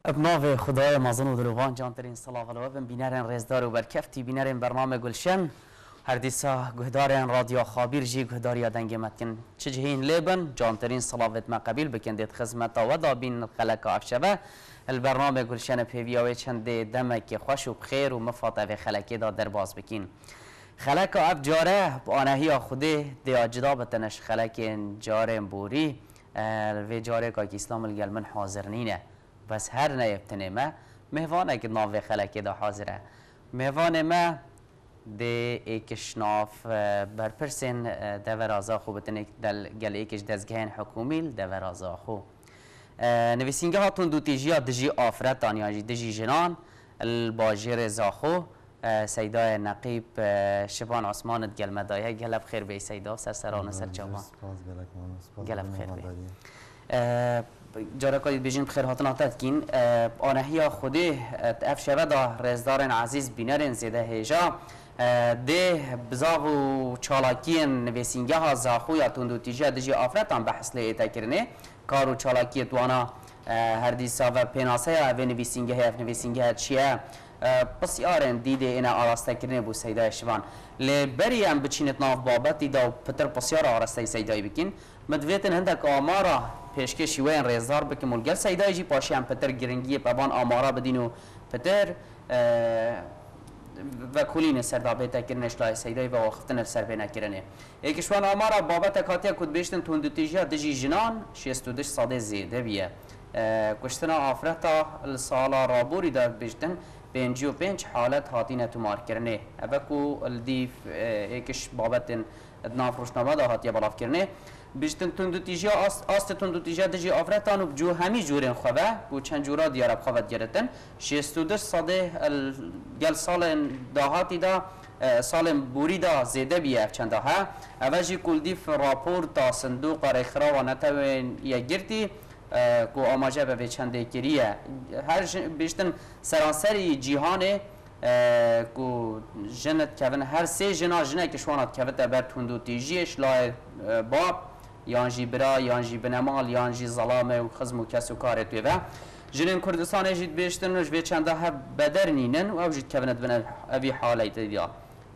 بناو خدای مازن و دلوان جان ترین صلاح و لوابن بینرین رزدار و برکفتی بینرین برنامه گلشن هر دیسا گهدارین رادیو خابیر جی گهداری دنگ متکن چه جهین لیبن جان ترین صلاوت ما قبیل بکندید خدمت و دا بین خلق افشبه البرنامه گلشن پیویاوی چند دمک خوش و بخیر و مفاطه خلقی دا در باز بکین خلق اف جاره آنهی خوده دی جدا بتنش خلق جاره بوری و جاره که اسلام الگلمن حاضر نینه بس هر نیفتنه ما مهوانه که ناو خلقی دا حاضره مهوانه ما دی ایکشناف برپرسین دور آزا خو بتنه گل ایکش دزگهین حکومی دور آزا خو نویسینگه هاتون دو تیجی دجی آفرتان یا دجی جنان الباجر زاخو سیدای نقیب شبان عثمان گل مدایه گلب خیر بی سیدا سرسران سرچاوان گلب خیر بی جارا کاید بیجین بخیر هاتن آتد کین آنهی خودی اف شبه دا رزدارن عزیز بینرین زیده هیجا ده بزاغ و چالاکی نویسینگه ها زاخو یا تندو تیجه دجی آفرتان بحث لیتا کرنه کار و چالاکی توانا هر دیسا و پیناسه اوه نویسینگه اف نویسینگه چیه بسیارن دیده اینا آراسته کرنه بو سیدای شوان لبری هم بچینت ناف بابتی دا پتر بسیار آراسته سیدای بکین مدویتن هندک آمارا پیشکشی وین ریزدار بکن ملگل سیدای جی پاشی هم پتر گرنگی پبان آمارا بدینو پتر و کلین سردابه کرنش لای سیدای و وقفتن سربه نکرنه ایکشوان آمارا بابت کاتیا کد بیشتن تندوتیجی دجی جنان 62 ساده زیده بیه کشتنا آفرتا السالا رابوری داد بیشتن 55 حالت هاتینه تمار کرنه اوکو الدیف ایکش بابت ناف روشنامه دا هاتیه بلاف کرنه بیشتن تندوتیجی آست تندوتیجی دجی آفرتانو بجو همی جورن خواه و چند جورا دیارب خواه گرتن 62 ساده گل سال داهاتی دا سال بوری دا زیده بیه چند ها اوجی کلدیف راپور تا صندوق رخرا و نتوین یا گرتی کو آماجه به چنده کریه هر بیشتن سراسری جهانه کو جنت کون هر سه جنا جنه که شوانات کوته بر تندو تیجیش لای باب یانجی برا یانجی بنمال یانجی ظلامه و خزم و کس و کار توی و جنین کردستان جید بیشتن و جوی چنده ها بدر نینن و او جید کونت بنا اوی حالی تدیا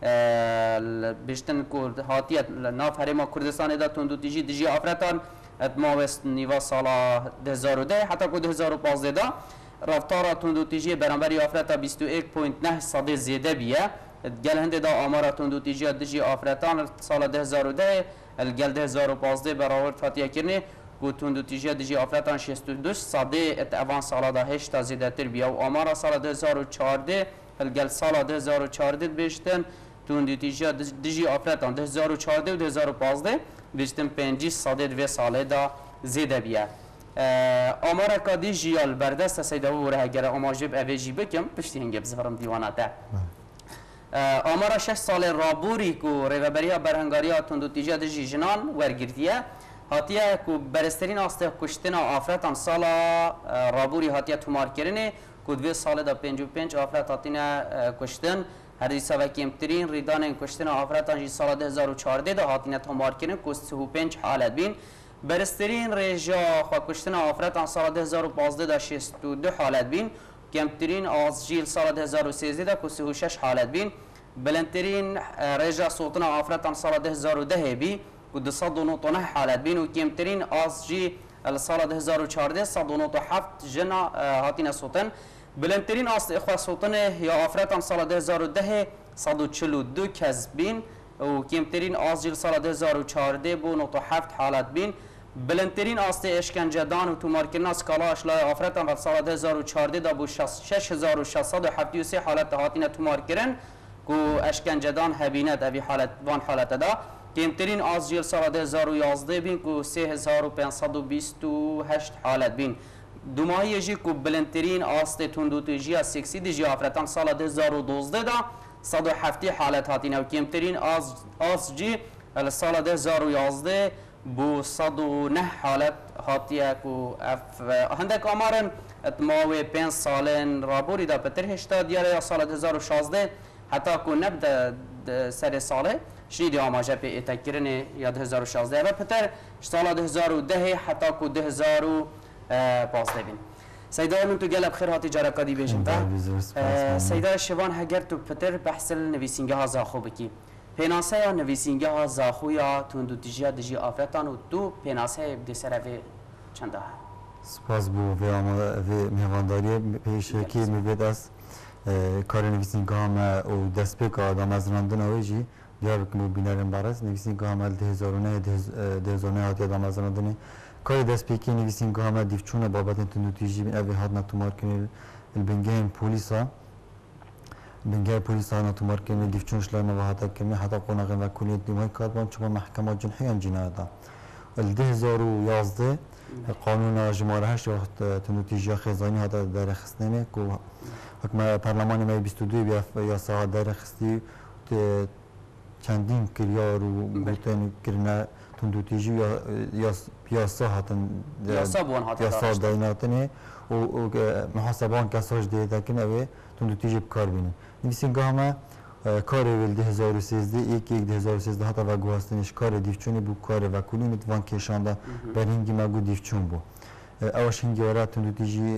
بیشتن کرد هاتیت ناف هرما کردستان دا تندو تیجی دجی آفرتان اتماوست نیوا سالا 2010 حتی که 2015 دا رفتارا تندوتیجی برانبری آفرتا 21.9 ساده زیده بیه گل هنده دا آمارا تندوتیجی دجی آفرتان سال 2010 الگل 2015 برابر فاتیه کرنه که تندوتیجی دجی آفرتان 62 ساده اتوان سالا دا 8 تا زیده تر بیه و آمارا سال 2014 الگل سال 2014 بیشتن تندوتیجی دجی آفرتان 2014 و 2015 بیشتن 5 ساده دو ساله دا زیده بیه آمارا کادی جیال بردست سیده و بوره اگر آماجب اویجی بکم پشتی هنگه بزفرم دیواناته آمارا 6 سال رابوری که ریوبری ها برهنگاری ها تندوتیجی دجی جنان ورگردیه هاتیه که برسترین آسته کشتن آفرتان سالا رابوری هاتیه تومار کرنه که دوی سال دا 55 آفرت هاتینه کشتن هر دیسا و کمترین ریدان کشتن آفرتان جی سال 2014 دا هاتینه تومار کرنه که 35 حالت بین برسترین ریجا خواه کشتن آفرتان سال 2015 دا 62 حالت بین کمترین آزجیل سال 2013 دا 36 حالت بین بلندترین ریجا سلطن آفرتان سال 2010 بی که 209 حالت بین و کمترین آزجی سال 2014 197 جنا هاتین سلطن بلندترین خواه سلطن یا آفرتان سال 2010 142 کس بین و کمترین آزجیل سال 2014 بو 97 حالت بین بلندترین آسته اشکنجهدان و تومارکرنا سکالا اشلای آفرتان و سال 2014 دا بو 6673 حالت هاتین تومار کرن که اشکنجهدان هبینت اوی حالت وان حالت دا کمترین آزجیل سال 2011 بین که 3528 حالت بین دوماهی جی که بلندترین آسته تندوتیجی سکسی دیجی آفرتان سال 2012 دا 107 حالت هاتین و کمترین آزجی سال 2011 بو 109 حالت هاتیه که هندک آمارن اتماوی 5 سالن رابوری دا پتر هشتا دیاره یا سال 2016 حتی که نبده سر ساله شنیدی آماجه پی اتکرن یا 2016 و پتر سال 2010 حتی که 2015 بین سیدا من تو گل بخیر هاتی جرکادی بیشم و سیدا شوان هگر تو پتر بحث نویسینگه ها زاخو بکی پیناسه یا نویسینگه ها زاخو یا تندو تیجی دجی آفرتان و تو پیناسه بدی سر وی چنده ها سپاس بو و میوانداری پیش کی میبید است کار نویسینگه هم و دست پیک آدم از راندن اویجی دیار کنو بینارم برس نویسینگه هم 2009 هاتی آدم از راندن کار دست پیکی نویسینگه هم دیفچونه بابت تندو تیجی بین اوی هات نتومار کنی البنگه پولیسا بنگه پولیسا نتومار کنی دیفچونش لای مواهاتا کنی حتی قناغ و کلیت دیمای کاربان چون محکمات جنحی هم جنایه دا 2011 قانون جمهوری 8 وقت تنوتیجی خزانی هات در خستنه کو حکم پارلمان می 22 یا ساعت در خستی چندین کریار و گوتن کرنا تنوتیجی یا پیاسا هاتن پیاسا دایناتنه و محاسبان کساج دیده کنه اوه تنوتیجی بکار بینه نویسینگه همه کار ول 2013 یک 2013 هات و گواستنش کار دیفچونی بو کار و کلی متوان کشانده بر هنگی مگو دیفچون بو اوش هنگی ورا تنوتیجی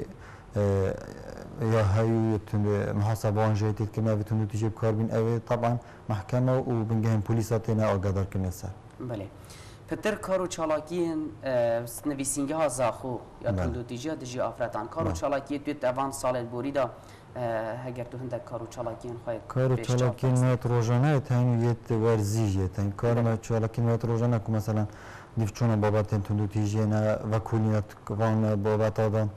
یا هاي محاسبان جيتت كنا بتنو تجيب كاربين اوي طبعا محكمه وبنجهم بوليساتنا او قدر كنا سر بله پتر کارو چالاکین نویسینگه ها زاخو یا تندو تیجی دجی آفرتان کارو چالاکی توی اوان سال بوری دا اگر تو هندک کارو چالاکین خواهد کارو چالاکین میت روزانه تاینیت ورزیجه تاین کار ما چالاکین میت روزانه که مثلا دیفچون بابت تندو تیجی نه و کلیت وان بابت آدم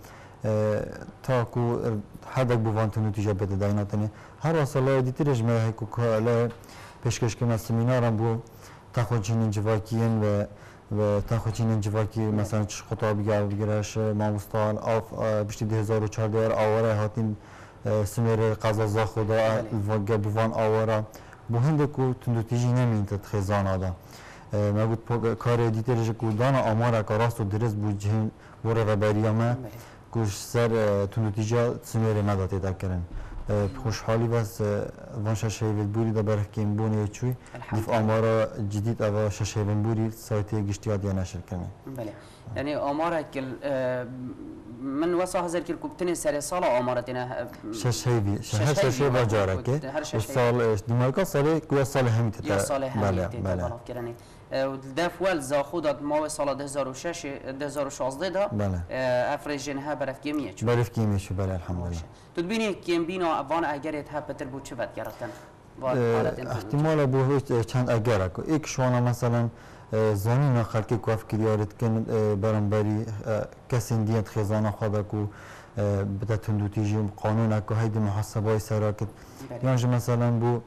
تاکو حدک بوان تنو تیجا بده دایناتنی هر واسه دیتیرش ما هیکو کالا پیشکش کنم سمینارم بو تاخوچین جواکیین و تاخوچین جواکی مثلا چه خطابی گرش ماموستان آف بیشتر 2014 آواره هاتین سمیر قزازا خدا بوان آواره بو هندکو تنو تیجی نمیند خزان آدم ما بود کار دیتیرش کودان آمار کاراست و درست بو جهن بوره و بریامه کوش سر تنوتیجا سمیر مدتی دکرن خوشحالی بس وان ششهیل بوری دا برکیم بونی چوی دیف آمارا جدید اوا ششهیل بوری سایتی گشتیات یا نشر کنه بله یعنی آمارا کل من واسه هزار کل کوبتنی سر سال آمارتنا ششهیل ششهیل جاره که سال دیمارکا سال کویا سال همی تتا بله بله دفول زاخو داد ما سال 2006 2016 دا افریجن ها برفکیمیه چون برفکیمیه شو بله الحمدلله تو ببینی کیم بینا اوان اگرت ها پتر بود چه وقت گرفتن احتمال بو چند اگر کو یک شوانا مثلا زمین خلقی کوف کریارت کن برانبری کسی دیت خزانه خدا کو بده تندوتیجی قانون کو هید محاسبای سراکت یعنی مثلا بو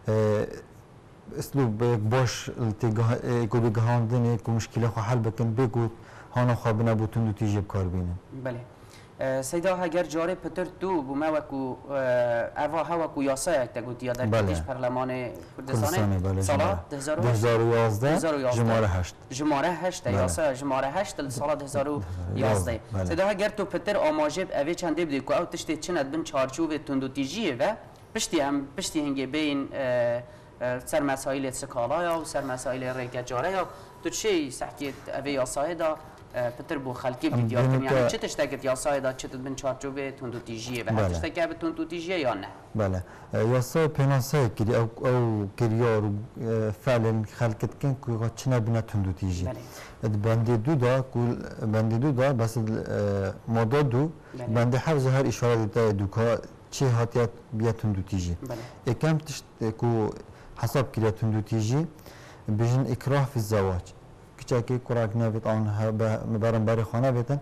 اسلوب باش کو بگهاندن کو مشکل خو حل بکن بگو هانا خوابنا بو تندوتیجی بکار بینه بله سیدا اگر جاره پتر تو بوما وکو اوا هوا کو یاسا یک تگوتی یا در کتیش پارلمان کردستان سال 2011 جماره 8 یاسا جماره 8 سال 2011 سیدا اگر تو پتر آماجب اوی چنده بدی کو او تشتی چند بن چارچوب تندوتیجیه و پشتی هنگی بین سر مسائل سکالا و سر مسائل ریکجاره یا تو چی سحکیت اوی یاسا دا پتر بو خلقی بیدیار کنی یعنی چه تشتاکت یاسای دا چه تدبن چارچوبه تندوتیجیه و هر تشتاکه به تندوتیجیه یا نه؟ بله یاسای پیناسای کری او کریار فعلا خلقت کن که چه نبینه تندوتیجی بنده دو دا بس مادا دو بنده حفظ هر اشاره دیده دو که چه هاتیت بیا تندوتیجی اکم تشت که حساب کریه تندوتیجی بجن اکراه فی الزواج كي كراك نافت عن مبارن باري خانه بيتن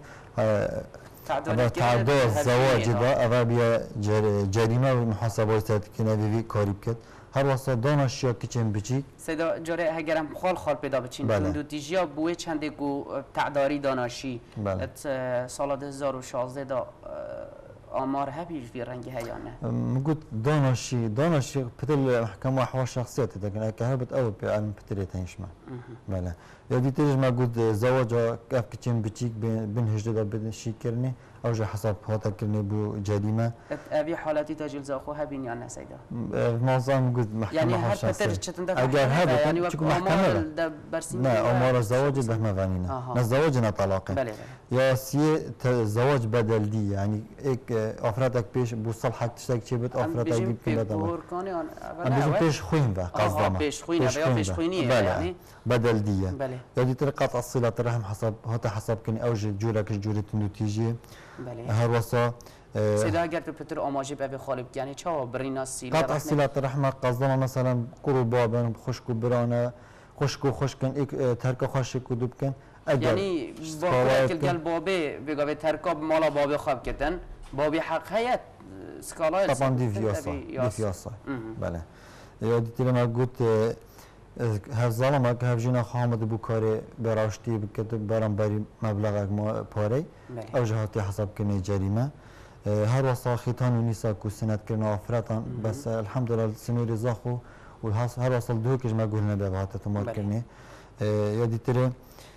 تعداد الزواج دا أبا بيا جريمة ومحاسبة سات كنا في كاريب كت هر واسطة دانشيا كيشن بيجي سيدا جاري هجرم خال پیدا بچین تندوتیجیا بوی چنده کو تعداری دانشی سال 2016 دا آمار هبیش في رنگی ها یا نه؟ مقول دانشی پتل محکمه حوا شخصیت دکن اگه هبت او به علم پتلیت هنشما بله یا دیترش مقول زواجا کف کچین بچیک بین هجده دا بدن شی کرنی اوج حساب هاتا كرني بو جريمه ابي حالتي تجل زاخو هبين يعني سيدا معظم قلت محكمه يعني هر فتر چتن اگر هذا يعني محكمه برسين لا امور الزواج ده ما فانينا الزواج طلاق بله يا سي زواج بدل دي يعني هيك افرادك بيش بو صلحك تشتاق شي بت افرادك دي كده تمام انا بيش خوين بقى قصدنا بيش خوين يا بيش خوينيه يعني بدل دي يعني طريقه الصله الرحم حسب هذا حسب كن اوج جورك جوره نتيجه بله هر وصا سيدا اگر تو پتر آماجه به خالب یعنی چه برینا سیل قطع صله الرحم قصدنا مثلا قربا خشک برانه خشکن ایک ترک خشک کدوب کن یعنی با کل گل بابه بگاوه ترکاب مالا بابه خواب کتن بابی حق هیت سکالای طبعا دي فياسا بله یادی ما قلت هف ظلمك هف جينا خامد بوكاري براشتي بكتب برام بري مبلغك ما باري او جهاتي حسب كني جريمه هر وصا خيطان ونساء كو سنت كنا افرطان بس الحمد لله سنوري زاخو وهر وصل دوكش ما قلنا بهات تمار كني يادي تري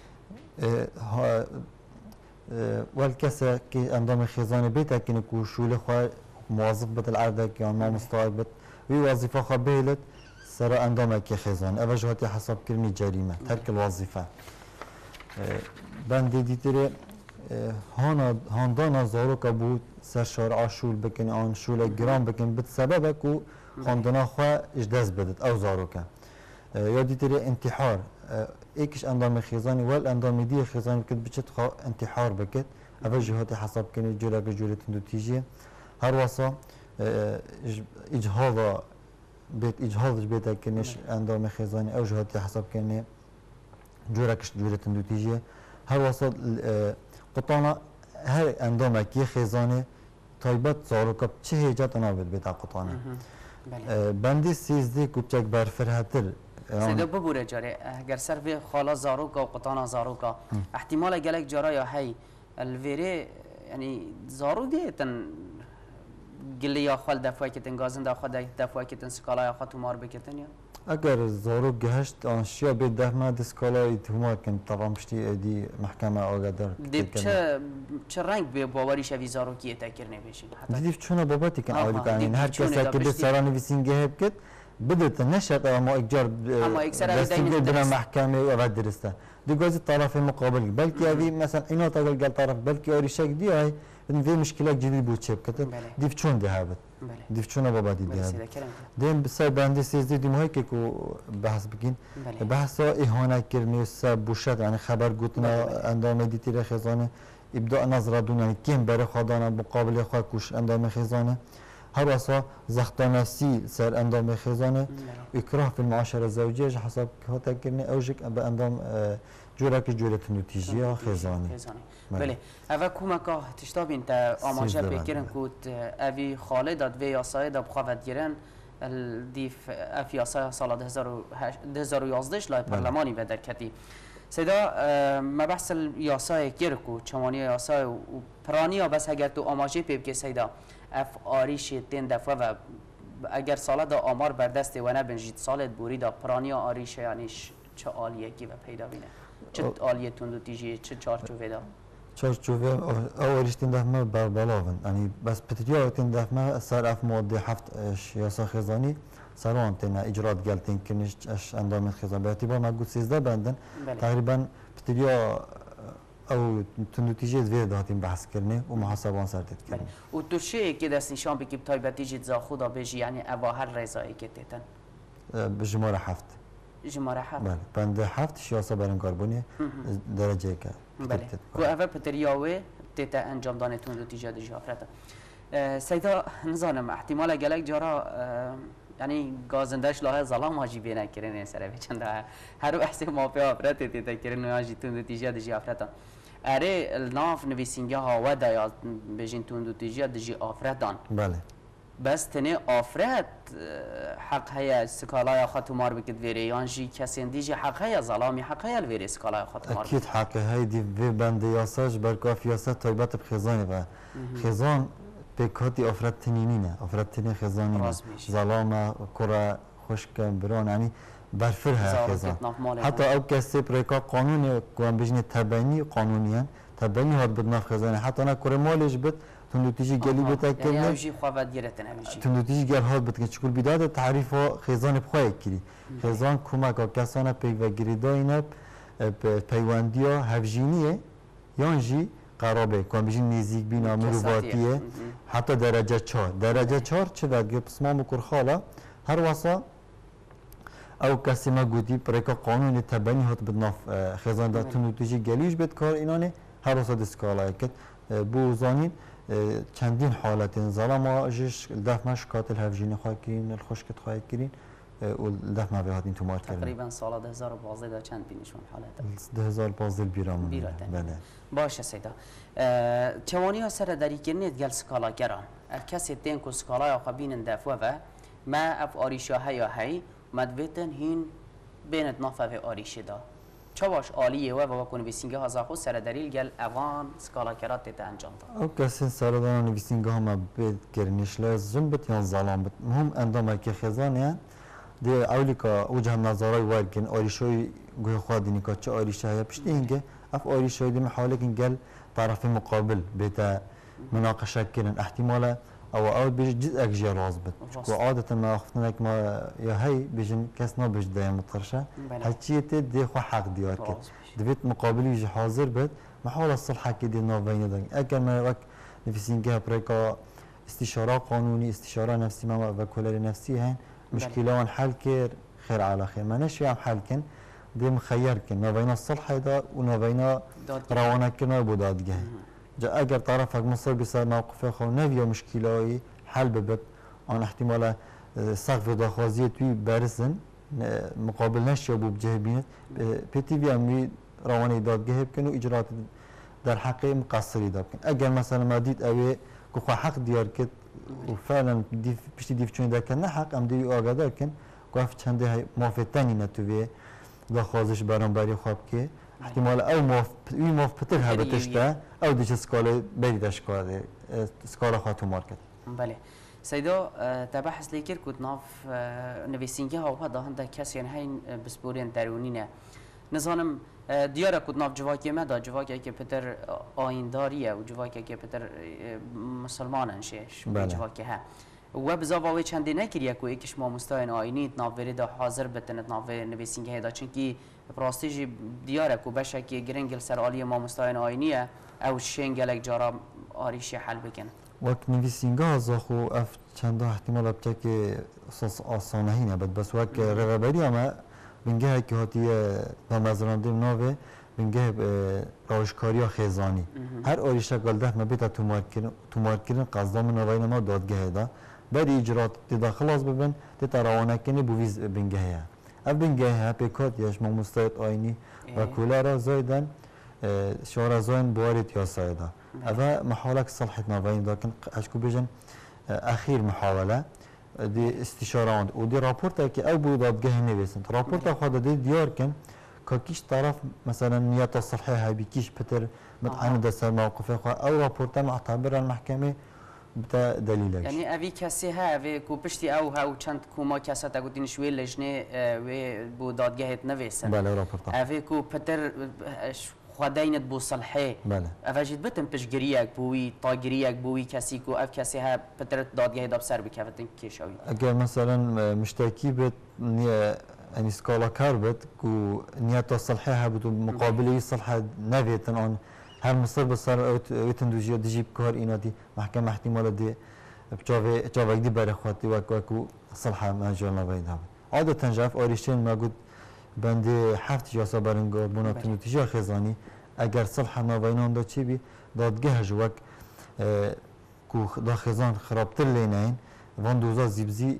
والكسا كي اندام خزانه بيتك كني كو شول خو موظف بت العرضك يعني ما مستعد بت وي وظيفه خبيلت سر اندام كي خزانه اول جهاتي حسب كرني جريمه ترك الوظيفه بند ديتري هاندانا زاروكا بود سر شارع شول بکن آن شول گرام بکن بد سبب کو خاندانا خوا اجداز بدت او زاروكا یادی تری انتحار ایکش اندام خیزانی ول اندام دی خیزانی کد بچت خوا انتحار بکت اول جهات حساب کنی جورا که جورت دو تیجی هر واسا اجهاض بیت اجهاضش بیت کنیش اندام خیزانی او جهات حساب کنی جورا که جورت دو تیجی هر واسا قطعنا هر اندام کی خزانه تایبت زاروکا چه هیجت نابد بیت قطعنا بندی 13 کوچک برفرهتر سیده ببوره جاره اگر سر به خالا زاروکا و قطعنا زاروکا احتمال گلک جارا یا هی الویره یعنی زارو دیتن گلی یا خال دفعه کتن گازن دفعه کتن سکالا یا خاتو مار بکتن یا اگر زارو گهشت آنشیا به دهما دسکالای تهمات کن طبعا پشتی دی محکمه آگادر دیب چه رنگ به باوری شوی زارو کیه تکر نمیشین دیب چونه بابتی کن آولی کنین هر کسی که به سران ویسینگه هب کد بدت نشد اما اجار دستگیر بنا محکمه و درسته دیگه طرف مقابل بلکه اوی مثلا اینا تاگل گل طرف بلکه آری شک دی های في مشكلات جديدة بوتشيب كتب ديف شون دي هابت ديف شون بابا دي هابت دين بس باندي سيزدي دي مهيك كو بحث بكين بحث إهانة كرني سب بوشات يعني خبر قلتنا عندما دي تيري خزانة إبداء نظرة دون يعني كم بري خدانا مقابل خاكوش عندما خزانة هرسا زختانة سي سر عندما خزانة إكراه في المعاشرة الزوجية حسب هاتا كرني أوجك بعندما جورك جورة نتيجة خزانة بله اوه کومکا تشتابین تا آماجه بکرن کود اوی خالدات و یاسای دا بخواد گیرن دیف اف یاسای سال 2011 لای پارلمانی و در کتی سیدا مبحث یاسای گیرکو چمانی یاسای و پرانیا بس اگر تو آماجه پیب که سیدا اف آریش تین دفعه و اگر سال دا آمار بردسته و نبنجید سالت بوری دا پرانیا آریش یعنی چه آلیه کی و پیدا بینه چه آلیه تندو تیجی چه چارچوبه دا چارچوبه اولش تندفمه بربلاون يعني بس بتريا تندفمه صار اف ماده 7 ياسا خزاني صارون تنا اجراءات قالتين كنش اش اندام خزان باعتبار ما قلت 13 بندن تقريبا بتريا او تنتيجه زي داتين بحث كرني ومحاسبان سرتت كرني و تو شيء كده نشان بكيب تايبتي جت زا خدا بيجي يعني اواهر رضایی كتتن بجماره 7 جماره 7 بله بند 7 شیاسا برن کاربونی درجه که بله و اول پتریاوه تیتا انجام دانتون دو تیجا دیجا فرتا سیدا نزانم احتمال گلک جارا یعنی گازندش لاه ظلام هاجی بینه کرنه سره بچنده هر وحسی مافیا فرت تیتا کرنه هاجی تون دو تیجا دیجا فرتا اره الناف نویسینگه ها و دایا بجین تون دو تیجا دیجا آفرتان بله بس تنه آفرت حق هيا سكالايا خاتمار بكت فيري يانجي كسين ديجي حق هيا ظلامي حق هيا الفيري سكالايا خاتمار اكيد حق هاي دي في بند ياساج بركاف ياسات طيبات بخزاني و خزان بكاتي آفرت تنينينه آفرت تنين خزاني ظلامه كرة خشك بران يعني برفرها خزان حتى او كسي بريكا قانون كوان بجني تبعيني قانونيا تبني هاد بدناف خزانه حتى انا كره مالش بت تندو تيجي قالي بتاكل يعني اوجي خوافت گرتن اوجي تندو تيجي قال هاد بتك شكل بدايه تعريف خزانه بخوي كري خزان كوماك كسانه بي و گريداينه پیوندیا هفجینیه یانجی قرابه کن بیشین نزدیک بینا مرواتیه حتی درجه 4 چه وقتی پسمام بکر خاله هر واسه او کسی ما گویی پرکا قانون تبنی هات بدناف خزان داتون توجی گلیش بد کار اینانه هر واسه دستکالای کت بوزانین چندین حالت ظلام جش دفمش قاتل هفجینی خواهی کرین الخشکت خواهی کرین و دفع ما بهادین تو مارکت تقریبا سال 2012 دا چند بینشون حالت 2012 بیرام بله باشه سیدا چوانی ها سر داری کرنید گل سکالا گران کسی تین کو سکالا یا خبین دفوه و ما اف آریشا هیا هی مدویتن هین بینت نافه و آریشه دا چواش عالیه و کنه بیسینگه ها زاخو سر دلیل گل اوان سکالا کرات دیتا انجام دا او کسی سر دارن بیسینگه ها ما بید کرنیش لازم بت یا ظالم بت مهم اندامه که خزانه ده اولی که وجه نظرای ورگن آریشوی گوی خواهدینی که چه آریشه هیا پشتی اینگه اف آریشوی دی محاله کن گل طرف مقابل بیتا مناقشه کنن احتمالا او بیش جز اکجی راز بد و عادتا ما اختنا که ما یا هی بیشن کس نبیش دایم مطرشه هرچیه تی دی خو حق دیار کن دویت مقابلی بیش حاضر بد محاول الصلحه که دی نوینه دارن اگر ما وقت نفسینگه پریکا استشاره قانونی استشاره نفسی ما و کلر نفسی هن مشكلة حل كير خير على خير ما نشي عم حل كن دي مخير كن ما بين الصلح هذا وما بين روانا كنا بوداد جه جاء أجر طرفك مصر بصير موقف خو نبيه مشكلة حل ببت عن احتمال سقف دخوازية توي بارزن مقابل نشي أبو بجهبينت بتي في أمي روانا داد جهب كنوا إجراءات در حقي مقصري داد كن أجر مثلا ما ديت أوي كخو حق ديار كت وفعلا بشتي ديف چون دکن نه حق ام دیوی آگادار کن گفت چنده های موافقتنی نتوی دخوازش برانبری خواب که احتمال او موافقتر هبتشته او دیش سکاله بری سکاله خواهتو مارکت بله سیدا تبحث لیکر کود ناف نویسینگه ها و دهنده کسی های بسپورین درونینه نظانم دیاره کود ناف جواکی مدا جواکی که پتر آینداریه و جواکی که پتر مسلمانن شش جواکی ها و بزاواوی چندی نکریه که یکیش ما مستاین آینید ناف وری دا حاضر بتند ناف نویسینگه هدا چونکی پراستیجی دیاره که بشه که گرنگل سر آلی ما مستاین آینیه او شنگلک جارا آریشی حل بکن وقت نویسینگه ها زاخو اف چنده احتمال ابتا که آسانه هی نبود بس وقت رغبری اما بنگه که هاتی نامزرانده ناوه بنگه راوشکاری خیزانی هر آریشه گلده مبیتا تومار کردن قصدام نوین ما دادگه دا بعد اجرات دیدا خلاص ببین دیتا روانه کنی بویز بنگه ها اف بنگه ها پیکات یاش ما مستعد آینی و کولارا زایدن شوارا زاین بوارد یا سایدا اما محاولك صلحت نوین دا کن اشکو بیجن اخیر محاوله دی استشاره آند و دی راپورت که او بود دادگاه نویسند راپورت خود دی دیار کن که کیش طرف مثلا نیت صحیح های بیکیش پتر متعند دست موقف خود او راپورت معتبر المحکمه بتا دلیلش یعنی اوی کسی ها اوی کو پشتی او ها چند کوما کسی تا گفتین شوی لجنه و بود دادگاهت نویسند بله راپورت اوی کو پتر خداینت بو صلحه بله افجد بتم پشگریک بوی تاگریک بوی کسی کو اف کسی ها پتر دادگاه داب سر بکفتن کیشاوی اگر مثلا مشتکی بت يعني سكالا كاربت كو نياتا صلحة هبتو مقابله صلحة نفيتن عن هر مصر بصر ويتندوجيا دجيب كار إنا دي محكمة احتمال دي بجاوه دي برخواتي وكو صلحة مجالنا بيدها عادة جاف آريشين ما قد بند حفت جاسا برنگار بناتنو تجاه خزاني اگر صلحة نوینان دا چی بی دادگه جوک کو دا خزان خرابتر لینین وان دوزا زیبزی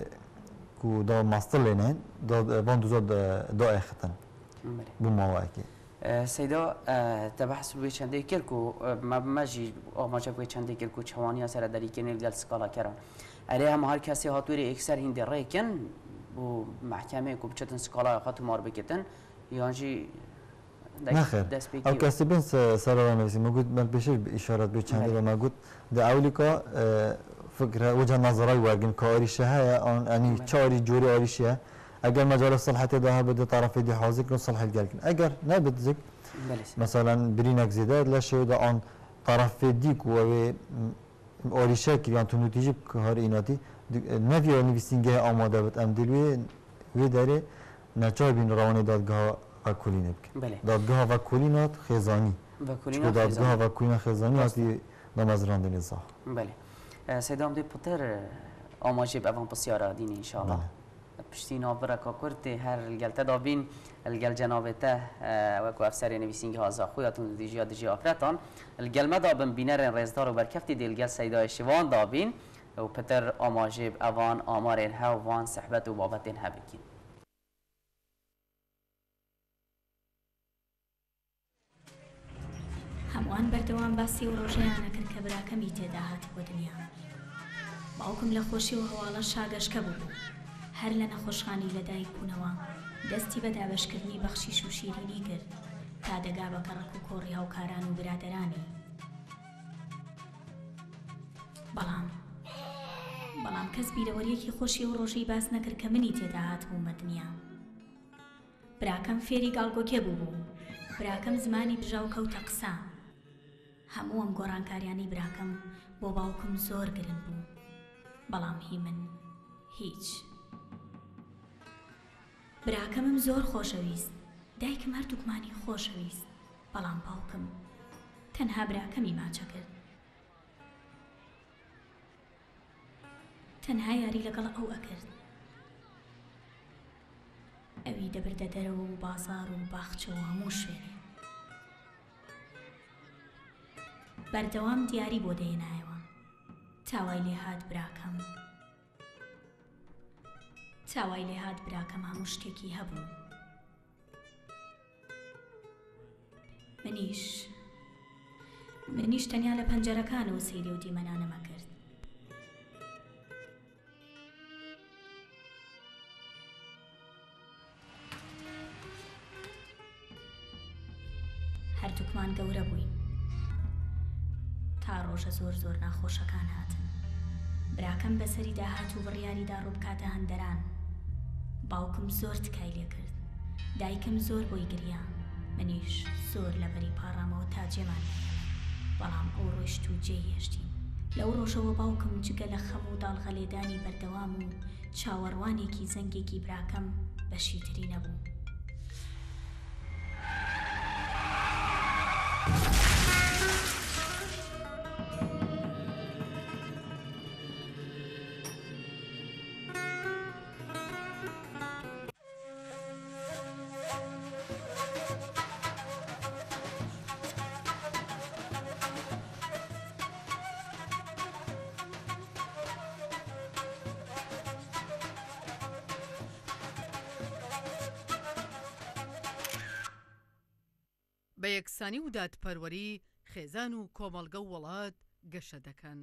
کو دا ماستر لینین دا وان دوزا دا اختن بو مواقعی سیدا تبحث روی چنده کرکو مجی آماجه روی چنده کرکو چوانی سر داری کنیل گل سکالا کرن علیه هم هر کسی هاتوری اکثر هنده ریکن بو محکمه کو بچتن سکالا خاطر مار بکتن یانجی نخیر او کسی بین سراران نویسی موجود من بشه اشارات به چنده و موجود در اولیکا فکر وجه نظرای ورگن که آریشه های آن یعنی چاری جوری آریشه اگر مجال الصلحة ده بده طرف دي حاضر كن صلح الجلكن اگر نبت زك مثلا برينك زيادة لا شيء ده عن طرف ديك و اولي شكل يعني تنو تجيب كهار إناتي نفي نفسينجه آماده بت ام دلوي داره نچای بین روان دادگاه وکولینه بک دادگاه وکولینات خزانی چون دادگاه وکولین خزانی هستی نمازراندن ازا بله سیدام دی پتر آماجب اوان بسیارا دین انشاءالله پشتی نابرا کاکرت هر الگلته دابین الگل جنابته وکو افسر نویسینگه ها زاخویاتون دیجی دیجی آفرتان الگلمه دابن بینر رزدار و برکفتی دیلگل سیدای شوان دابین و پتر آماجب اوان آمارین ها وان صحبت و بابتین ها بکین هەمووان بەردەوام باسی و ڕۆژەیانە کرد کە براکەمی تێدا هاتی بۆ دنیا باوکم لە خۆشی و هەواڵە شاگەشکە بوو هەر لە نەخۆشخانی لەدایک بوونەوە دەستی بە دابەشکردنی بەخشیش و شیرینی کرد تا دەگا بە گەڕک و کۆڕی هاوکاران و برادەرانی بەڵام کەس بیرەوەریەکی خۆشی و ڕۆژەی باس نەکرد کە منی تێدا هات بوومە دنیا براکەم فێری گاڵگۆکێ بوو براکەم زمانی بژاو کەوتە قسە هەموو ئەم گۆڕانکاریانی براکەم بۆ باوکم زۆر گرنگ بوو بەڵام هی من هیچ براکەمم زۆر خۆشەویست دایکم هەردووکمانی خۆشەویست بەڵام باوکم تەنها براکەمی ماچە کرد تەنها یاری لەگەڵ ئەو ئەکرد ئەوی دەبردە دەرەوە و بازار و باخچە و هەموو شوێنێ بەردەوام دیاری بۆ دێنایەوە تاوای لێ هات براکەم هەموو شتێکی هەبوو منیش تەنیا لە پەنجەرەکانەوە سەیری و دیمەنانەمە کرد هەردووکمان گەورە بووین تا ڕۆژە زۆر ناخۆشەکان هاتن براکەم بەسەری داهات و بڕیاریدا ڕووبکاتە هەندەران باوکم زۆر تکای لێ کرد دایکم زۆر بۆی گریا منیش زۆر لەبەری پاڕامەوە تا جێمان بەڵام ئەو ڕۆیشت و جێهێشتین لەو ڕۆژەوە باوکم جگە لە خەم و داڵغەلێدانی بەردەوام و چاوەڕوانێکی زەنگێکی براکەم بەشی تری نەبوو بە یەکسانی و دادپەروەری خێزان و کۆمەڵگە و وڵات گەشە دەکەن.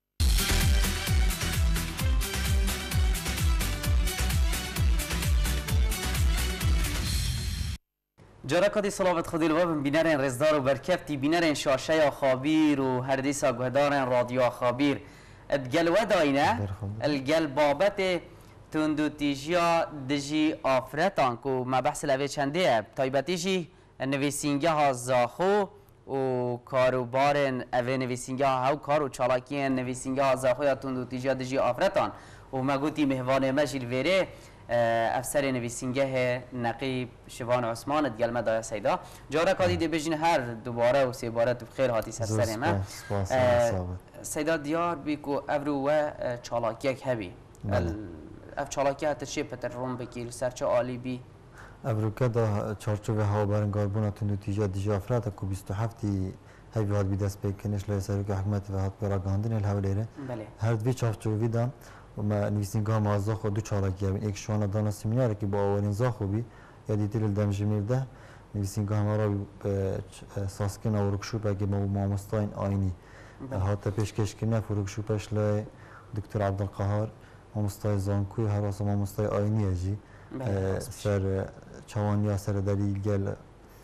جارا صلوات خودی لبابن بینرین رزدار و برکفتی بینرین شاشه خابیر و هر دیسا گهدارن رادیو خابیر ادگلوه داینه الگل بابت تندو تیجیا دجی آفرتان که ما بحث لوه چنده تایبتیجی نویسینگه ها زاخو و کاروبارن اوه نویسینگه ها و کار و چالاکی نویسینگه ها زاخو یا تندو تیجیا دجی آفرتان و ما گوتی مهوان مجیل ویره افسر نویسینگه نقیب شوان عثمان ادگل مدای سیدا جارا کادی دی بجین هر دوباره و سه باره تو بخیر هاتی سر ما سیدا دیار بی کو افرو و چالاکیک هبی اف چالاکی هات چه پتر روم بکی سر چه عالی بی افرو کدا چارچوبه ها برنگار بونا تندو تیجا دیجا افراد کو 27 هی هات بی دست بکنش لای سر که حکومت و هات برا گاندین الحولیره هر دوی چارچوبه دام و ما نویسنگاه ما زاخو دو چالاکی هم ایک شوانا دانا سیمیناره که با اولین زاخو بی یا دیتیل دمجمیر ده نویسنگاه ما را ساسکن و رکشوپه که ما مامستاین آینی هاتا پیشکش کنه فروکشوپش لای دکتر عبدالقهار مامستای زانکوی هر واسه مامستای آینی جی سر چوانیا سر دلیل گل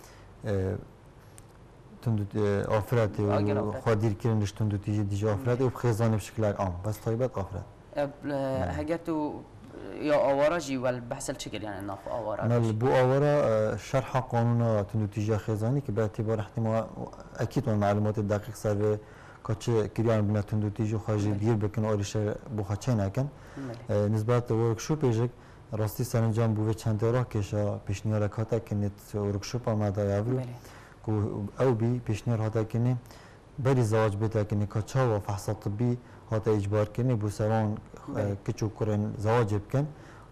تندو آفرات و خادیر کردنش تندو تیجی دیجا آفرات و خزانه بشکل عام بس طیبت آفرات هەگەر تو یا آوارا جی ول بحث چکر یعنی ناف آوارا نال بو آورا شرح قانون تندوتیجی خزانی که به اعتبار احتمال اکید اون معلومات دقیق سر کاچه کریان بنا تندوتیجی خواهی دیر بکن آریش بخواچه نکن نسبت ورکشوپ ایجک راستی سرانجام بوده چند راه کشا پیشنهاد کاتا کنید ورکشوپ آمده یاورو کو او بی پیشنهاد هاتا کنی بری زواج بده کنی کاچا و فحص طبی هاتا اجبار کنی بو سران کچو کرن زواج بکن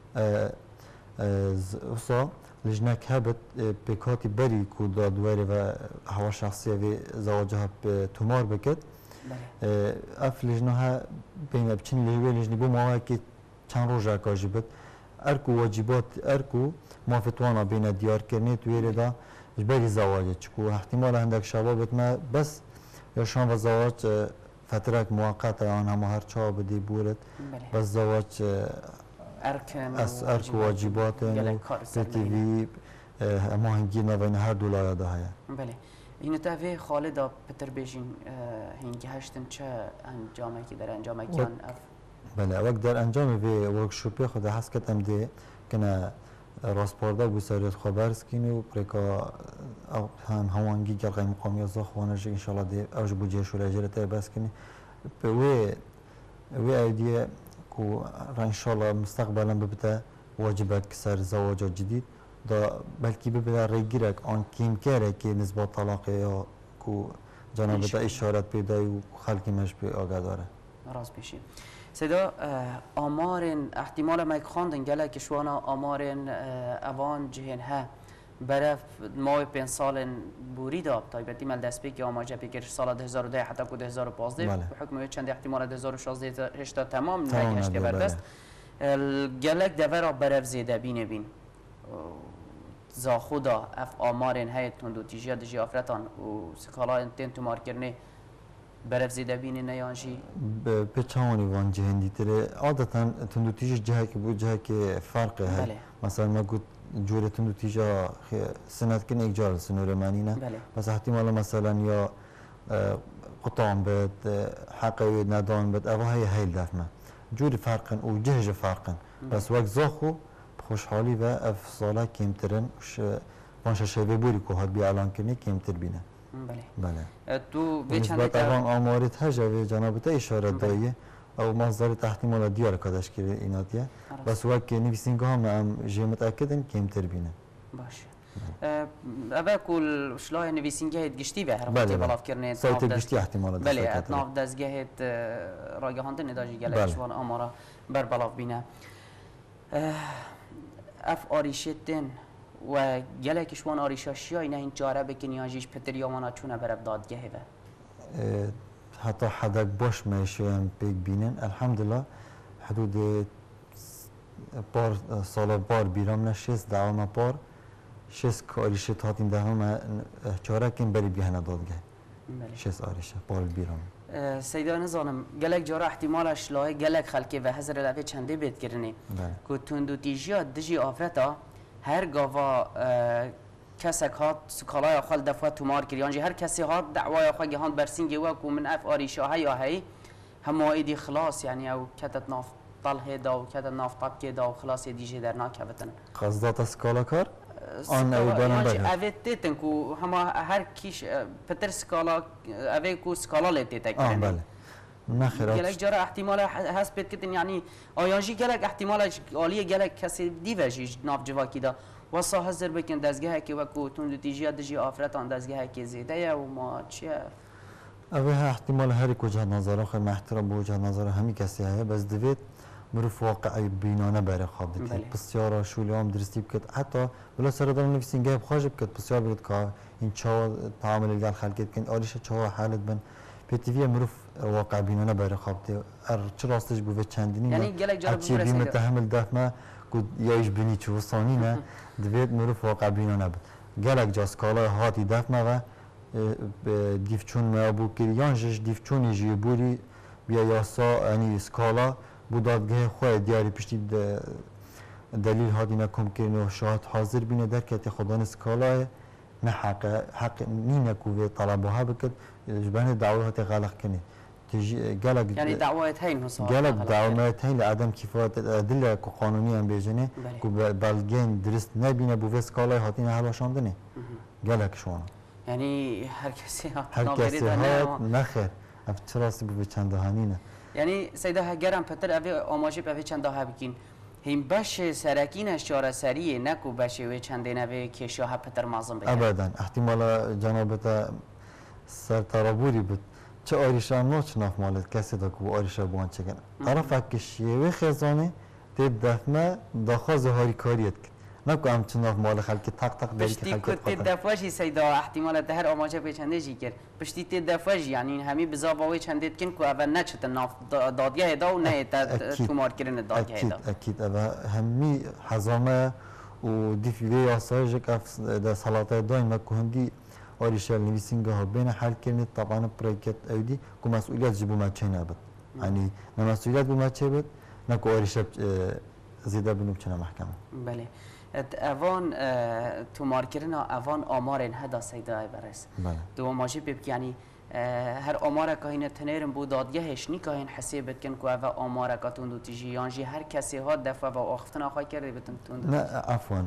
وصا لجنك هبت بكاتي بري كو دادواري و هوا شخصية في زواجها بتمار بكت اف لجنها بين بچين لجنة بو مواكي چند روزا كاجبت اركو واجبات اركو مافتوانا بين ديار كرنيت ويردا جبري زواجه چكو احتمال عندك شبابت ما بس يشان و زواج فترة مؤقتة يعني هم هر چا بدي بورد بس زواج ارك واجبات تي اما هنگی نوین هر دولار ده بله این تافه خالد پتر بیشین هنگی هشتن چه انجامه که در انجامه کیان اف بله وقت در انجام وی ورکشوپی خود حس کردم دی کنه راسپاردا بو سریت خبر سکینو پرکا هم هوانگی گرقای مقامی از خوانش ان شاء الله دی اوج بو جیش ولا جرته بس کنی وی ایدیه کو ان شاء الله مستقبلا ببته واجبك سر زواج جديد دا بلكي ببدا ريگيرك آن كيم كاره كي نسبة طلاق يا كو جناب اشارت پیدای و خلقی مش به آگاه داره راست بشی صدا آمارن احتمال ما خواندن گله که شوانا آمارن اوان جهن ها برف ماه 5 سال بوری دا تایبتی مال دست که آماجه بکر سال 2010 حتی کو 2015 بحکم چند احتمال 2016 هشتا تمام نگشت که بردست گلک دورا برف زیده بینه بین زا خدا اف آمارن های تندوتیجی دجی آفرتان و سکالا انتین تو مارکرنه برف زیده بینه نیانجی به چهانی وان جهندی تره عادتا تندوتیجی جهه که بود جهه که فرقه های مثلا ما گفت جوره تندوتیجی سنت کن اکجار سنور مانینه بس احتمال مثلا یا قطعان بد حقی ندان بد اوه هیل دفمه جوری فرقن و جهج فرقن بس وقت زاخو خوشحالی و افصاله کمترن وانش شبه بوری که هاد بی اعلان کنی کمتر بینه بله تو نسبت اوان آماریت هجا و جنابتا اشارت دایه او مصدر تحتمال دیار کدش که ایناتیه بس وقت که نویسینگاه هم جه متأکدن کمتر بینه باشه اوه کل شلای نویسینگاه گشتی به هر وقتی بلاف کرنه سایت گشتی احتمال بله اتناف دزگاه راگهاندن نداجی گله شوان آمارا بر بلاف بینه اف آریشتن و گله کشوان آریشاشی های نه این چاره بکنی آجیش پتر یامانا چونه برف دادگاهه و حتی حدک باش میشویم پیک بینن الحمدلله حدود سال بار بیرام نشست دوام بار شست که آریشت هاتیم دهم چاره کن بری بیهنه دادگاه شست آریشه بار بیرام سیدا نزانم گلک جارا احتمالش لای گلک خلقی و هزار لفه چنده بید کرنی که تندوتیجی دجی آفرتا هر گاوا کسک هات سکالای خال دفعه تومار کریانجی هر کسی هات دعوای خال گهان برسینگی و کو من اف آریشا های هی هم ایدی خلاص یعنی او کتت ناف طلحه دا و کتت ناف طبکه دا و خلاص دیجی در ناکفتن قصدات سکالا کار؟ آن او دارم بگم اوید تیتن کو همه هر کیش پتر سکالا اوید کو سکالا لیتی تکرنی بله نخیرات گلک جارا احتمال هست بید کتن یعنی آیانجی گلک احتمال عالیه گلک کسی دیوژی ناف جواکی دا واسه حضر بکن دزگاه که وکو تندوتیجی دجی آفرتان دزگاه که زیده و ما چیه اوه احتمال هر وجه نظر خیلی محترم به وجه نظر همی کسی هست بس دوید مروف واقعی بینانه بره خواب دید بسیار شولی هم درستی بکد حتی بلا سر دارم نویسینگاه بخواجه بکد بسیار بگد که این چاوا تعامل الگل خلقید کن آلیش چاوا حالت بن پیتیوی مروف واقع بینانه بره خواب دید چه راستش بوده چندینی یعنی گلک جارب هرچی بیم تحمل دفمه کد یایش بینی چه وصانی نه دوید مروف واقع بینانه بود گلک جا سکالای هاتی دفمه و دیفچون میابو کریانجش دیفچونی جی بوری بیا یاسا یعنی سکالا بودادگاه خواه دیاری پشتی دلیل هادی نکم کرنه و شاهد حاضر بینه در که خودان سکالای نه حق نینه که طلبها بکد جبانه دعوه هاتی غلق کنه تجي قالك يعني دعوات هاي نصها قالك دعوات هاي لعدم كفاية الأدلة قانونية بيجني بلجين درست نبينا بوفيس كالاي هاتينا هلا شاندني قالك شلون يعني هر كسي هات نخير افتراس بو چند هانينا يعني سيدا هجرم پتر اوی آماجی به چند ها بکین هم باش سرکین اشاره سریه نکو باش و چند نوی کشیا ها پتر مازم بکن ابدا احتمال جنابت سر ترابوری بود چه آریشان نو چه ناف مالت کسی دا کو آریشا بوان چکن طرف کشیه و خزانه تید دفمه داخل زهاری کاریت کن نکو هم چه ناف مال خلکی تق تق داری که خلکی پشتی کد دفاجی سیدا احتمال هر آماجه به چنده جی کرد پشتی تید دفاجی یعنی همی بزاوی چندید کن که اول نچت ناف دادگاه دا و نه تومار کردن دادگاه دا اکید اول همی حزامه و دیفیوی آسایجک اف دا صلاته دایم و هندی آریشال نویسینگه ها بین حل کردن طبعا پریکت اودی که مسئولیت جبو مچه نبود یعنی نه مسئولیت بو مچه بود نه که آریشال زیده بینم چنه محکمه بله اوان تومار کردن اوان آمار هدا سیده برس دو ماجی بب یعنی هر آمار که این تنرم بود دادگاهش نی که این حساب کن که اوه آمار که تون دو تیجی یانجی هر کسی ها دفعه و آختن آخای کرده بتون تون نه عفوا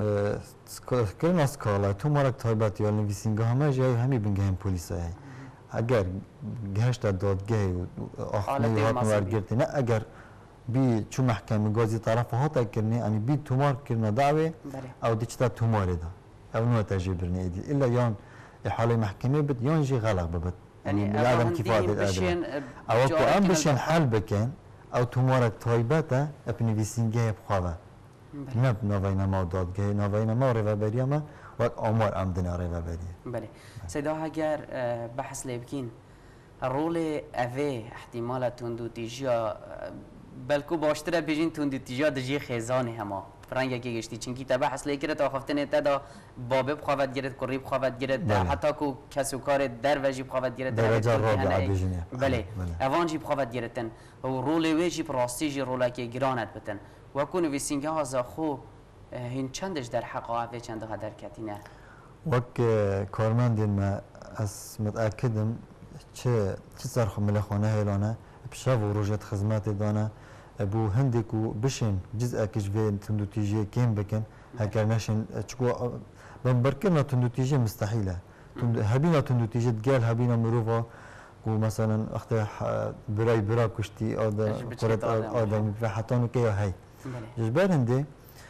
کردن از کالا تو مارک تایبت یا نویسینگه همه جای همی بینگه هم پولیس هایی اگر گهشت دادگاه آخنه هات نورگرتی نه اگر بی چو محکمه گازی طرف ها تکرنه یعنی بی تومار کرنا دعوه او دیچتا توماره دا او نو تجربه ایدی الا یان حال محکمه بد یان جی غلق ببد يعني العالم كيفاش الادم او قام بشن حل بكن او تومارك تايبتا ابن فيسينجه بخوا نب نوينا ما دادگاه نوينا ما ريفابريا ما وقت امور امدنا ريفابريا بله سيدا اگر بحث لبكين رول اوه احتمال تندو تيجيا بلکو باشتره بجین تندو تیجا دجی خیزانی هما فرنگ که گشتی چنکی تا بحث لیکره تا خفتنه تا دا بابه بخواد گیرد کری بخواد گیرد حتی کو کسو کار در وجی بخواد گیرد درجه رابعه بجینه بله اوان جی بخواد گیردن و رول ویجی پراستی جی رولا که گرانت بتن و کو نویسینگه ها خو هین چندش در حقا و چند ها در کتینه وک کارمندین ما از متأکدم چه سرخ ملخانه هیلانه بشاف و روجت خدمات دانه ابو هندك وبشن جزء كجفين تندو تيجي كيم بكن هكا نشن تشكو بمبركنا تندو تيجي مستحيله هبينا تندو تيجي تقال هبينا مروفا ومثلا اختي براي كشتي او قرات ادم حطانو كي هاي جبال هندي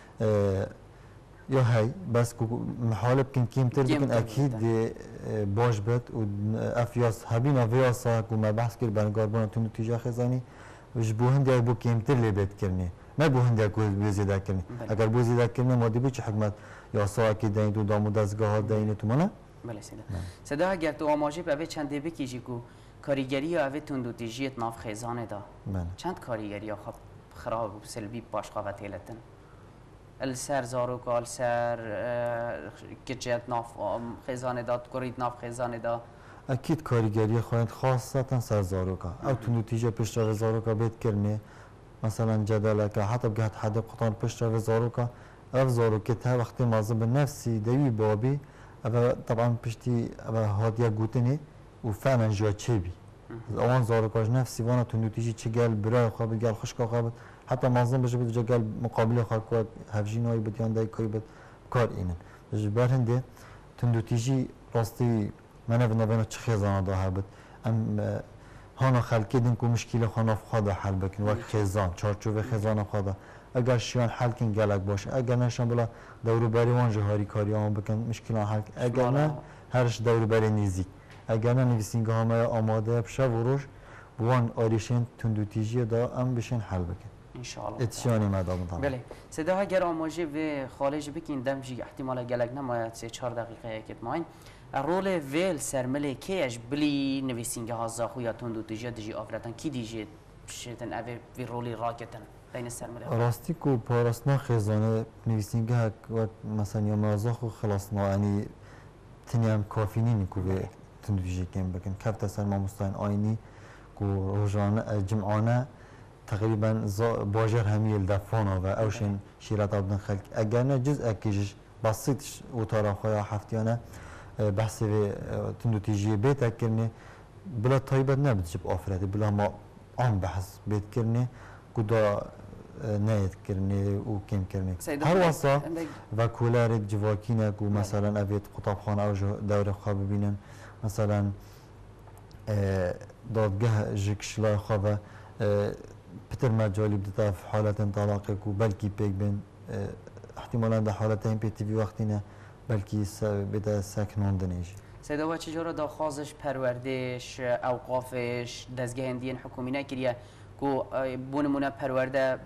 يا هاي بس محالب كن كيم تربكن اكيد باش بت وافياس هبينا فياسا وما بحث كر بن قربان تندو تيجي خزاني وش بو هندی بو کمتر لیبت کرنی نه بو هندی کو بزیده کرنی اگر بو زیده کرنی مادی بچه حکمت یا ساکی دین تو دامو دستگاه دین تو منه بله سیده سیده اگر تو آماجی به چند بکیجی کو کاریگری اوه تندو تیجیت ناف خیزانه دا چند کاریگری خب خراب و سلبی باش خواه تیلتن السر زاروکا السر کچیت ناف خیزانه دا کرید ناف خیزانه دا اكيد کاریگری خواهد خاصة سر زاروكا او تندو تيجا پشت زاروكا بيت كرني مثلا جدالك حتى بجهت حد قطان پشت زاروكا اف زاروكا تا وقت مازم نفسي دوي بابي طبعا پشتي هادية قوتني وفعلا جا تشيبي اوان زاروكاش نفسي وانا تندو تيجي چه قال برای خوابت قال خشكا خوابت حتى مازم بجا بجا قال مقابل خاكوات هفجينوي بتيان داي كوي بت كار اينن جبار هنده تندو تيجي راستي من نبنا چه خزانه دا هبت ام هانا خلکی دین کو مشکل خانه خدا حل بکن وقت خزان چارچوب خزانه خدا اگر شیان حل کن گلک باشه اگر نشان بلا دورو بری وان جهاری کاری آن بکن مشکل حل اگر نه هرش دورو بری نیزی اگر نه نویسینگه ها آماده بشه وروش بوان آریشین تندو تیجی دا ام بشین حل بکن ان شاء الله اتشانی مدام طبعا بله صدا اگر آماجه و خارج بکین دمجی احتمال گلک نماید 3-4 دقیقه یکت ماین رول ویل سرمله کیش بلی نویسینگه ها زاخو یا تندو تیجی دجی آفرتن کی دیجی شدن اوه وی رولی راکتن بین سرمله راستی کو پارسنا خزانه نویسینگه ها مثلا یا مازاخو خلاصنا یعنی تنیم کافینی نیکو به تندو تیجی کم بکن کفت سرما مستعین آینی کو روزانه جمعانه تقریبا باجر همیل دفانا و اوشن شیرات آبدن خلق اگر نه جزء اکیجش بسیط و تاراخویا هفتیانه بحث تندو تیجی بیت کرنه بلا طيبة نبت جب آفرادي بلا ما عم بحث بيت كرني كدا نايت كرني وكيم كرني هر وصا وكولار جواكينا كو مثلا أبيت قطاب خان أو دورة خواب بينن مثلا دادگاه جکشلای خواه پتر مجالی بدتا في حالة طلاقك وبلكي بيك بين احتمالا ده حالتين بي تي في وقتنا بلكي بدا ساكنون دنيش سيدا و چجورا دا خازش پروردش اوقافش دزگاه هندین حکومی نکریه کو بونمونه پرورده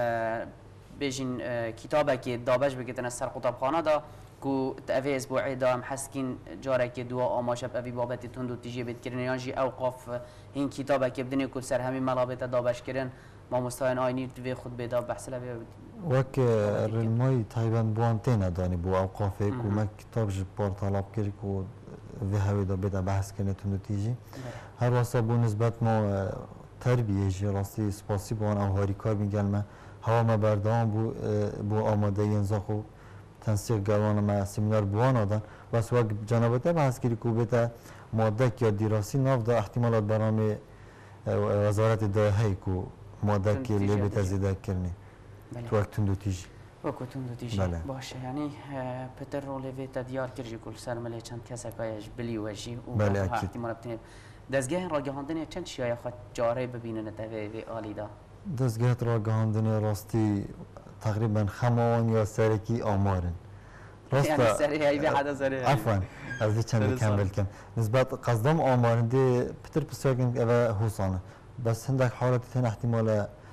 بيجين كتابك دابش بكتنا سر قطب خانه دا كو تأفي اسبوعي دا هم حسكين جارك دوا آماشب أبي بابتي تندو تيجي بتكرن يانجي أوقاف هين كتابك بدني كل سر همي ملابت دابش كرن ما مستعين آيني تبي خد بيدا بحث لبي وك رنماي تايبان بوانتين داني بو أوقافك وما كتاب جبار طلب كرك و ذهبي دا بيدا بحث كرن تندو تيجي هر واسا بو نسبت ما تربیه جی راستی سپاسی بان او هاری کار میگن ما هوا ما بردام بو آماده انزاخو تنسیق گوان ما سیمینار بوان آدن بس وقت جنابته بحث کری کو بیتا ماده که دیراسی ناف دا احتمالات برنامه وزارت داهی کو ماده که لیبی تزیده کرنی تو وقت تندو تیجی وقت تندو تیجی باشه یعنی پتر رو لیوی تدیار کرجی کل سرمله چند کسا کایش بلی وشی و احتمال بتنه دزگاه راگهاندنی چند شیای خود جاره ببینن توی آلی دا؟ دزگاه راگهاندنی راستی تقریبا خمان یا سرکی آمارن یعنی سری هایی به حدا سری عفوا از دی چند کم کم نسبت قصدم آمارن دی پتر بسیارگن اوه حوصانه بس هندک حالتی تن احتمال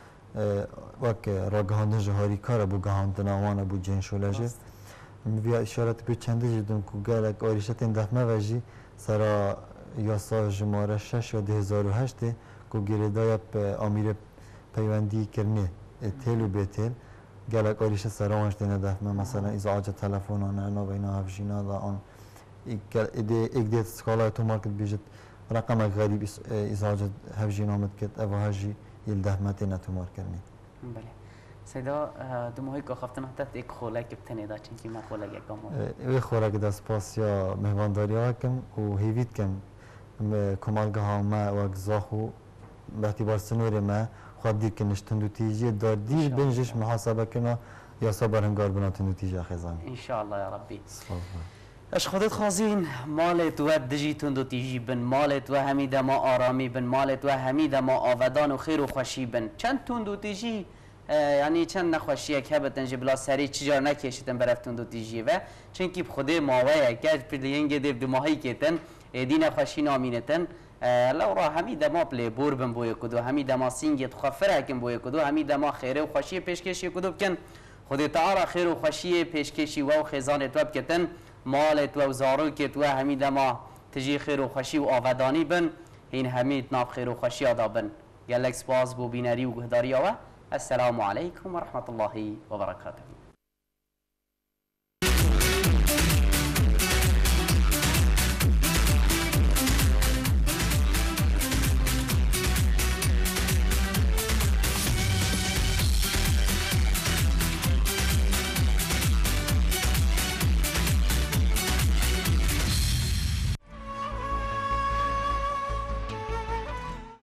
وک راگهاندن جهاری کار بو گهاندن آوانه بو جنشولاجه بیا اشارت به چنده جدون که گلک آریشت این دفمه وجی سرا یاسا جماره 6 یا 2008 که گریدای امیر پیوندی کرنه تیل و بیتیل گلک آریش سرانش دینه دفمه مثلا ازعاج تلفنانه نو بینا هفجینا دا آن ایک دیت سکالای تو مارکت بیجت رقم غریب ازعاج هفجینا مد کت اوه هجی یل دفمه تینه تو مارک کرنی بله سیدا دموهی که خفتن حتی ایک خولک بتنه دا چنکی ما خولک اکام ای خولک دا سپاسیا مهوانداری ها کم و هیوید کم کمالگاه ها ما و اگزاخو به اعتبار سنور ما خواهد دید که نشتندو تیجی دار دیر بنجش محاسبه کنه یا صبر هنگار بنا تندو تیجی خیزانی انشاءالله یا ربی اش خودت خوازین مالت و دجی تندو تیجی بن مالت و همید ما آرامی بن مالت و همید ما آودان و خیر و خوشی بن چند تندو تیجی یعنی چند نخوشیه که بتن بلا سری چجار نکشیدن برفتون دو تیجی و چنکی بخوده ماوه گرد پردینگ دیو دو ماهی کتن دین خوشی نامینتن لو را همید ما پلی بور بن بوی کدو همید ما سینگت خفره کن بوی کدو همید ما خیره و خوشی پیشکشی کدو بکن خود تعالی خیر و خوشی پیشکشی و خزانت و بکتن مالت و زاروکت و همید ما تجی خیر و خوشی و آودانی بن این همید ناب خیر و خوشی آدا بن گلک سپاس بو بینری و گهداری السلام عليكم ورحمة الله وبركاته.